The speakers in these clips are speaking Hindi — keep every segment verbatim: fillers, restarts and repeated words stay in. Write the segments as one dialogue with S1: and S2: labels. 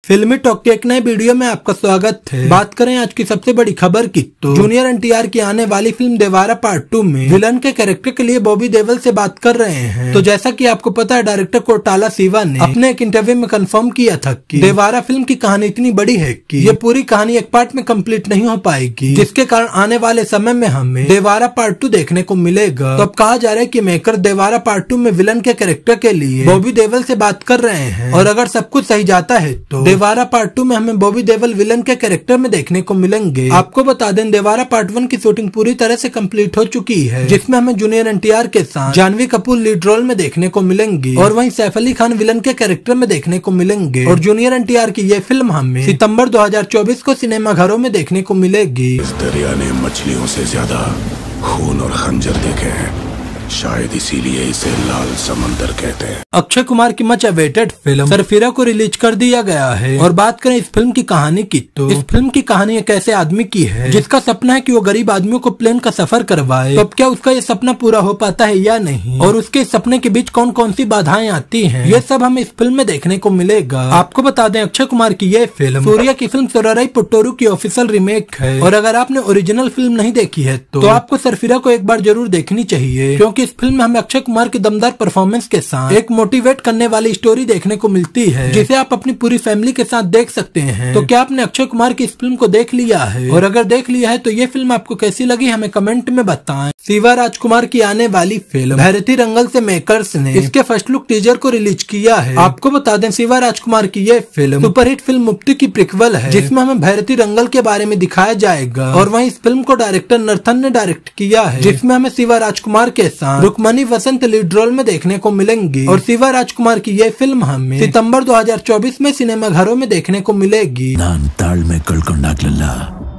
S1: फिल्मी टॉक के एक नए वीडियो में आपका स्वागत है। बात करें आज की सबसे बड़ी खबर की तो जूनियर एनटीआर की आने वाली फिल्म देवारा पार्ट टू में विलन के कैरेक्टर के लिए बॉबी देओल से बात कर रहे हैं। तो जैसा कि आपको पता है, डायरेक्टर कोटाला सिवा ने अपने एक इंटरव्यू में कंफर्म किया था कि देवारा फिल्म की कहानी इतनी बड़ी है कि ये पूरी कहानी एक पार्ट में कंप्लीट नहीं हो पाएगी, जिसके कारण आने वाले समय में हमें देवारा पार्ट टू देखने को मिलेगा। तो अब कहा जा रहा है कि मेकर देवारा पार्ट टू में विलन के कैरेक्टर के लिए बॉबी देओल से बात कर रहे हैं, और अगर सब कुछ सही जाता है तो देवारा पार्ट टू में हमें बॉबी देओल विलन के कैरेक्टर में देखने को मिलेंगे। आपको बता दें, देवारा पार्ट वन की शूटिंग पूरी तरह से कंप्लीट हो चुकी है, जिसमें हमें जूनियर एनटीआर के साथ जानवी कपूर लीड रोल में देखने को मिलेंगी, और वहीं सैफ अली खान विलन के कैरेक्टर में देखने को मिलेंगे। और जूनियर एनटीआर की ये फिल्म हमें सितंबर दो हजार चौबीस को सिनेमा घरों में देखने को मिलेगी।
S2: इस दरिया ने मछलियों से ज्यादा खून और खंजर देखे हैं, शायद इसीलिए इसे लाल समंदर कहते हैं।
S1: अक्षय कुमार की मच अवेटेड फिल्म सरफिरा को रिलीज कर दिया गया है। और बात करें इस फिल्म की कहानी की तो इस फिल्म की कहानी एक ऐसे आदमी की है जिसका सपना है कि वो गरीब आदमियों को प्लेन का सफर करवाए। तो अब क्या उसका ये सपना पूरा हो पाता है या नहीं, और उसके सपने के बीच कौन कौन सी बाधाएं आती हैं, ये सब हमें इस फिल्म में देखने को मिलेगा। आपको बता दें, अक्षय कुमार की ये फिल्म सूर्या की फिल्म सोराराई पुट्टोरू की ऑफिशियल रीमेक है। और अगर आपने ओरिजिनल फिल्म नहीं देखी है तो आपको सरफिरा को एक बार जरूर देखनी चाहिए, क्योंकि इस फिल्म में हमें अक्षय कुमार की दमदार परफॉर्मेंस के साथ एक मोटिवेट करने वाली स्टोरी देखने को मिलती है, जिसे आप अपनी पूरी फैमिली के साथ देख सकते हैं। तो क्या आपने अक्षय कुमार की इस फिल्म को देख लिया है, और अगर देख लिया है तो ये फिल्म आपको कैसी लगी हमें कमेंट में बताएं। शिवा राजकुमार की आने वाली फिल्म भैरती रंगल से मेकर्स ने इसके फर्स्ट लुक टीजर को रिलीज किया है। आपको बता दें, शिवा राजकुमार की ये फिल्म सुपरहिट फिल्म मुफ्ती की प्रिक्वल है, जिसमें हमें भैरती रंगल के बारे में दिखाया जाएगा। और वहीं इस फिल्म को डायरेक्टर नर्थन ने डायरेक्ट किया है, जिसमें हमें शिवा राजकुमार के साथ रुक्मणी वसंत लीड रोल में देखने को मिलेंगी। और शिवा राजकुमार की ये फिल्म हमें सितंबर दो हजार चौबीस में सिनेमा घरों में देखने को मिलेगी।
S2: में कलकंडा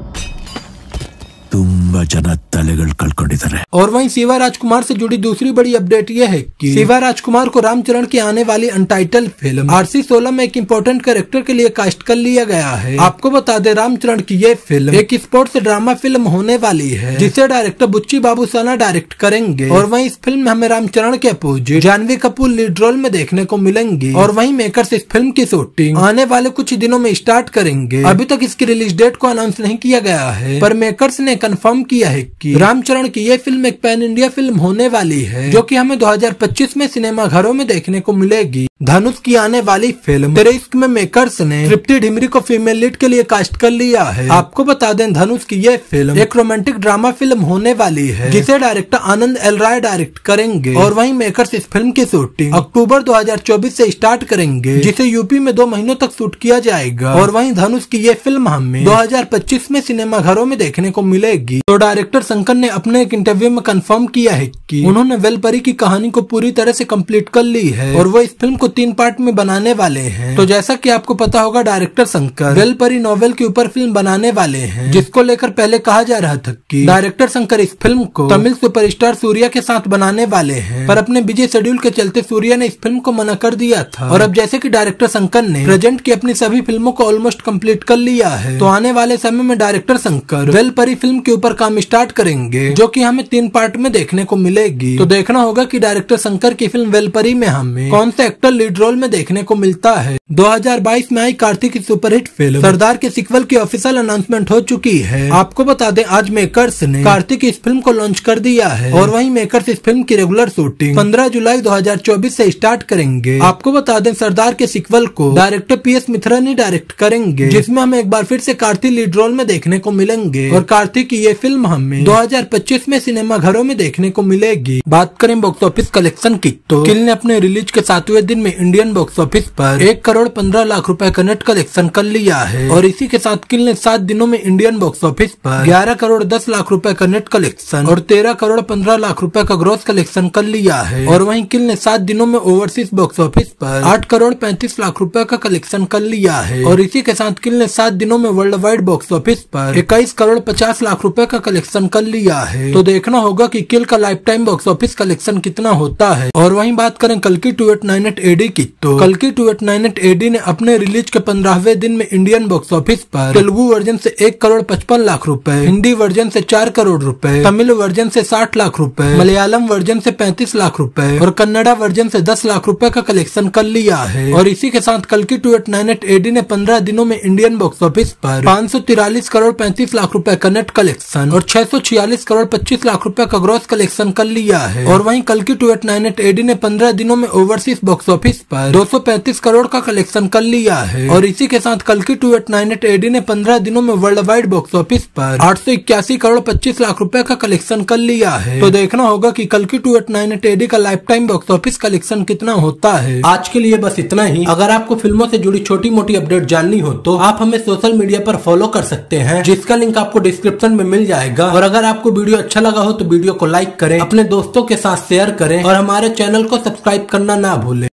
S2: ತುಂಬಾ ಜನ ತಲೆಗಳು ಕಳ್ಕೊಂಡಿದ್ದಾರೆ।
S1: और वहीं शिवा राजकुमार से जुड़ी दूसरी बड़ी अपडेट यह है कि शिवा राजकुमार को रामचरण की आने वाली अनटाइटल फिल्म आरसी सोलह में एक इम्पोर्टेंट कैरेक्टर के लिए कास्ट कर लिया गया है। आपको बता दें, रामचरण की ये फिल्म एक स्पोर्ट्स ड्रामा फिल्म होने वाली है, जिसे डायरेक्टर बुच्ची बाबू साना डायरेक्ट करेंगे। और वहीं इस फिल्म में हमें रामचरण के opposite Janhvi Kapoor lead role में देखने को मिलेंगी। और वहीं मेकर्स इस फिल्म की शूटिंग आने वाले कुछ दिनों में स्टार्ट करेंगे। अभी तक इसकी रिलीज डेट को अनाउंस नहीं किया गया है, पर मेकर्स ने कंफर्म किया है कि रामचरण की ये फिल्म एक पैन इंडिया फिल्म होने वाली है, जो कि हमें दो हजार पच्चीस में सिनेमा घरों में देखने को मिलेगी। धनुष की आने वाली फिल्म तेरे इश्क में मेकर्स ने तृप्ति ढिमरी को फीमेल लीड के लिए कास्ट कर लिया है। आपको बता दें, धनुष की ये फिल्म एक रोमांटिक ड्रामा फिल्म होने वाली है, जिसे director Anand L Rai direct करेंगे। और वहीं मेकर्स इस फिल्म की शूटिंग अक्टूबर दो हजार चौबीस से स्टार्ट करेंगे, जिसे यूपी में दो महीनों तक शूट किया जाएगा। और वहीं धनुष की ये फिल्म हमें दो हजार पच्चीस में सिनेमा घरों में देखने को मिलेगी। तो डायरेक्टर शंकर ने अपने एक इंटरव्यू में कंफर्म किया है कि उन्होंने वेलपरी की कहानी को पूरी तरह से कंप्लीट कर ली है, और वो इस फिल्म को तीन पार्ट में बनाने वाले हैं। तो जैसा कि आपको पता होगा, डायरेक्टर शंकर वेलपरी नॉवेल के ऊपर फिल्म बनाने वाले हैं, जिसको लेकर पहले कहा जा रहा था कि डायरेक्टर शंकर इस फिल्म को तमिल सुपरस्टार सूर्या के साथ बनाने वाले हैं, पर अपने बिजी शेड्यूल के चलते सूर्या ने इस फिल्म को मना कर दिया था। और अब जैसे कि डायरेक्टर शंकर ने प्रेजेंट की अपनी सभी फिल्मों को ऑलमोस्ट कंप्लीट कर लिया है, तो आने वाले समय में डायरेक्टर शंकर वेलपरी फिल्म के ऊपर काम स्टार्ट करेंगे, जो कि हमें तीन पार्ट में देखने को मिलेगी। तो देखना होगा कि डायरेक्टर शंकर की फिल्म वेलपरी में हमें कौन से एक्टर लीड रोल में देखने को मिलता है। दो हजार बाईस में आई कार्तिक की सुपरहिट फिल्म सरदार के सीक्वल की ऑफिशियल अनाउंसमेंट हो चुकी है। आपको बता दें, आज मेकर्स ने कार्तिक इस फिल्म को लॉन्च कर दिया है। और वहीं मेकर्स इस फिल्म की रेगुलर शूटिंग पंद्रह जुलाई दो हजार चौबीस से स्टार्ट करेंगे। आपको बता दें, सरदार के सीक्वल को डायरेक्टर पी एस मिश्रा ने डायरेक्ट करेंगे, जिसमें हमें एक बार फिर से कार्तिक लीड रोल में देखने को मिलेंगे। और कार्तिक की ये फिल्म हमें दो हजार पच्चीस में सिनेमा घरों में देखने को मिलेगी। बात करें बॉक्स ऑफिस कलेक्शन की तो किल ने अपने रिलीज के सातवें दिन में इंडियन बॉक्स ऑफिस पर एक करोड़ पंद्रह लाख रुपए का नेट कलेक्शन कर लिया है। और इसी के साथ किल ने सात दिनों में इंडियन बॉक्स ऑफिस पर ग्यारह करोड़ दस लाख रुपए का नेट कलेक्शन और तेरह करोड़ पंद्रह लाख रुपए का ग्रॉस कलेक्शन कर लिया है। और वहीं किल ने सात दिनों में ओवरसीज बॉक्स ऑफिस पर आठ करोड़ पैंतीस लाख रुपए का कलेक्शन कर लिया है। और इसी के साथ किल ने सात दिनों में वर्ल्ड वाइड बॉक्स ऑफिस पर इक्कीस करोड़ पचास लाख लाख रुपए का कलेक्शन कर लिया है। तो देखना होगा कि किल का lifetime box office collection कितना होता है। और वहीं बात करें कल्कि two eight nine eight AD की, तो कल्कि two eight nine eight AD ने अपने रिलीज के पंद्रहवें दिन में इंडियन बॉक्स ऑफिस पर तेलुगु वर्जन से एक करोड़ पचपन लाख रुपए, हिंदी वर्जन से चार करोड़ रुपए, तमिल वर्जन से साठ लाख रुपए, मलयालम वर्जन से पैंतीस लाख रुपए और कन्नड़ा वर्जन से दस लाख रुपए का कलेक्शन कर लिया है। और इसी के साथ कल्कि two eight nine eight AD ने पंद्रह दिनों में इंडियन बॉक्स ऑफिस पर पाँच सौ तिरालीस करोड़ पैंतीस लाख रुपए का नेट कलेक्शन और छह सौ छियालीस करोड़ पच्चीस लाख रुपए का ग्रॉस कलेक्शन कर लिया है। और वहीं कल्कि two eight nine eight AD ने पंद्रह दिनों में ओवरसीज बॉक्स ऑफिस पर दो सौ पैंतीस करोड़ का कलेक्शन कर लिया है। और इसी के साथ कल्कि two eight nine eight AD ने पंद्रह दिनों में वर्ल्ड वाइड बॉक्स ऑफिस पर आठ सौ इक्यासी करोड़ पच्चीस लाख रुपए का कलेक्शन कर लिया है। तो देखना होगा कि कल्कि two eight nine eight AD का lifetime box office collection कितना होता है। आज के लिए बस इतना ही। अगर आपको फिल्मों से जुड़ी छोटी मोटी अपडेट जाननी हो तो आप हमें सोशल मीडिया पर फॉलो कर सकते हैं, जिसका लिंक आपको डिस्क्रिप्शन में मिल जाएगा। और अगर आपको वीडियो अच्छा लगा हो तो वीडियो को लाइक करें, अपने दोस्तों के साथ शेयर करें और हमारे चैनल को सब्सक्राइब करना ना भूलें।